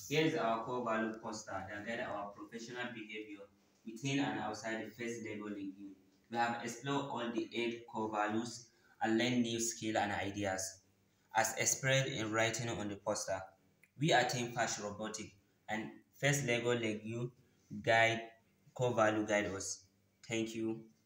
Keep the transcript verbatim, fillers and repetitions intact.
Here is our core value poster that guide our professional behavior within and outside the first level review. We have explored all the eight core values and learned new skills and ideas as expressed in writing on the poster. We are Team Fash Robotic and first Lego Legu guide core value guide us. Thank you.